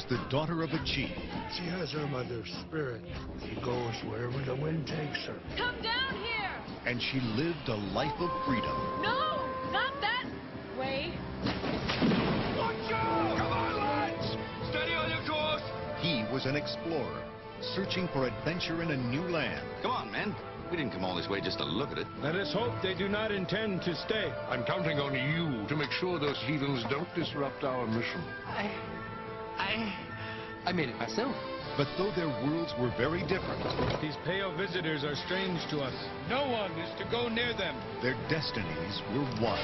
was the daughter of a chief. She has her mother's spirit. She goes wherever the wind takes her. Come down here! And she lived a life of freedom. No! Not that way! Watch out! Come on, lads! Steady on your course! He was an explorer, searching for adventure in a new land. Come on, men. We didn't come all this way just to look at it. Let us hope they do not intend to stay. I'm counting on you to make sure those heathens don't disrupt our mission. I made it myself. But though their worlds were very different, These pale visitors are strange to us. No one is to go near them. their destinies were one.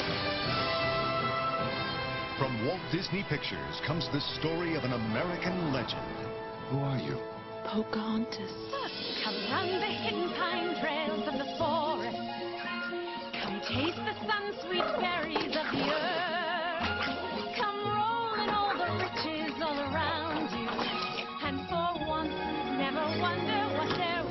From Walt Disney Pictures comes the story of an American legend. Who are you? Pocahontas. Come run the hidden pine trails of the forest. Come taste the sun-sweet berries of the earth. Come roll in all the riches all around you. And for once, never wonder what they're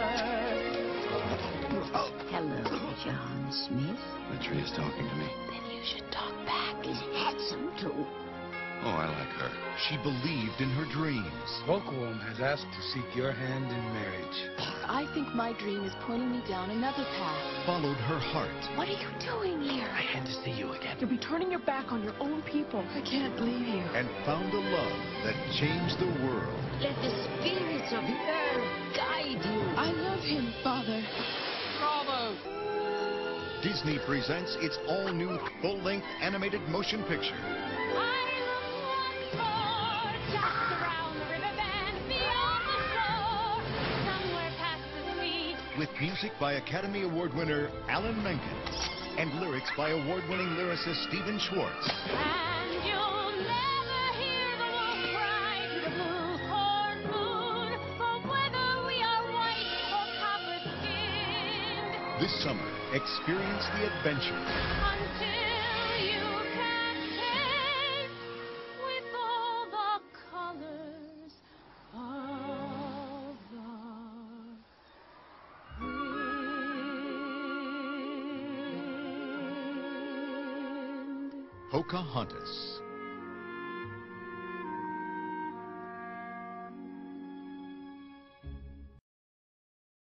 worth. Hello, John Smith. The tree is talking to me. Then you should talk back. He's handsome, too. Oh, I like her. She believed in her dreams. Hookworm has asked to seek your hand in marriage. I think my dream is pointing me down another path. Followed her heart. What are you doing here? I had to see you again. You'll be turning your back on your own people. I can't leave you. And found a love that changed the world. Let the spirits of the earth guide you. I love him, Father. Bravo! Disney presents its all-new full-length animated motion picture. I look once more, just around the river bend, beyond the shore, somewhere past the sea. With music by Academy Award winner Alan Menken and lyrics by award-winning lyricist Stephen Schwartz. And you'll never hear the wolf cry to the blue corn moon, for whether we are white or copper-skinned, This summer, experience the adventure until you can taste with all the colors of the wind. Pocahontas.